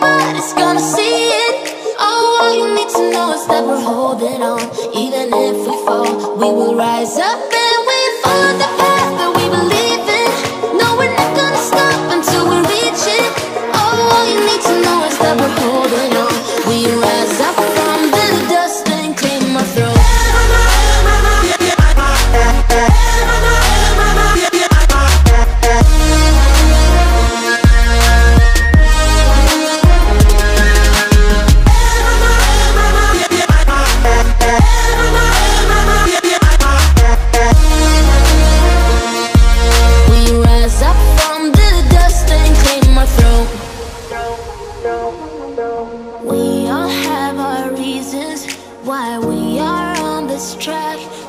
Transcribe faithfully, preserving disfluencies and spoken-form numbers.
everybody's gonna see it. Oh, all you need to know is that we're holding on. Even if we fall, we will rise up and we follow the path that we believe in. No, we're not gonna stop until we reach it. Oh, all you need to know is that we're holding on. We rise up from the dust and claim our throne. We all have our reasons why we are on this track.